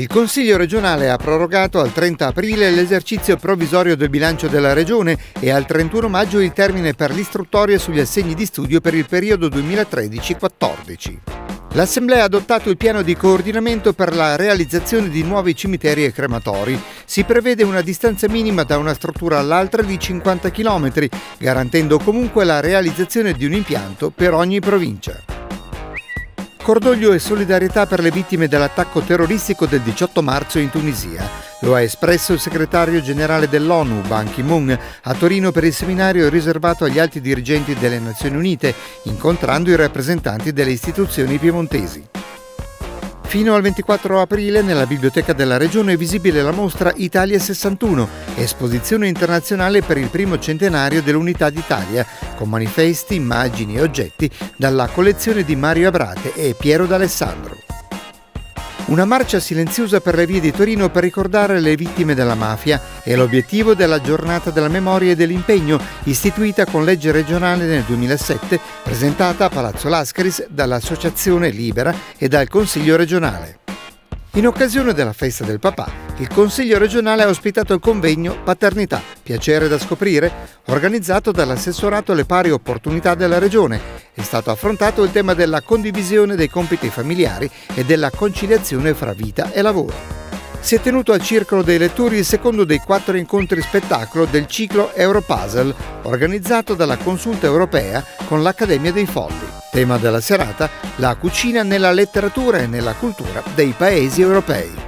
Il Consiglio regionale ha prorogato al 30 aprile l'esercizio provvisorio del bilancio della Regione e al 31 maggio il termine per l'istruttoria sugli assegni di studio per il periodo 2013-14. L'Assemblea ha adottato il piano di coordinamento per la realizzazione di nuovi cimiteri e crematori. Si prevede una distanza minima da una struttura all'altra di 50 km, garantendo comunque la realizzazione di un impianto per ogni provincia. Cordoglio e solidarietà per le vittime dell'attacco terroristico del 18 marzo in Tunisia. Lo ha espresso il segretario generale dell'ONU, Ban Ki-moon, a Torino per il seminario riservato agli alti dirigenti delle Nazioni Unite, incontrando i rappresentanti delle istituzioni piemontesi. Fino al 24 aprile nella Biblioteca della Regione è visibile la mostra Italia 61, esposizione internazionale per il primo centenario dell'Unità d'Italia, con manifesti, immagini e oggetti dalla collezione di Mario Abrate e Piero D'Alessandro. Una marcia silenziosa per le vie di Torino per ricordare le vittime della mafia è l'obiettivo della Giornata della Memoria e dell'Impegno, istituita con legge regionale nel 2007, presentata a Palazzo Lascaris dall'Associazione Libera e dal Consiglio regionale. In occasione della festa del papà, il Consiglio regionale ha ospitato il convegno Paternità, piacere da scoprire, organizzato dall'assessorato alle pari opportunità della Regione. È stato affrontato il tema della condivisione dei compiti familiari e della conciliazione fra vita e lavoro. Si è tenuto al Circolo dei Lettori il secondo dei 4 incontri spettacolo del ciclo Europuzzle, organizzato dalla Consulta Europea con l'Accademia dei Folli. Tema della serata, la cucina nella letteratura e nella cultura dei paesi europei.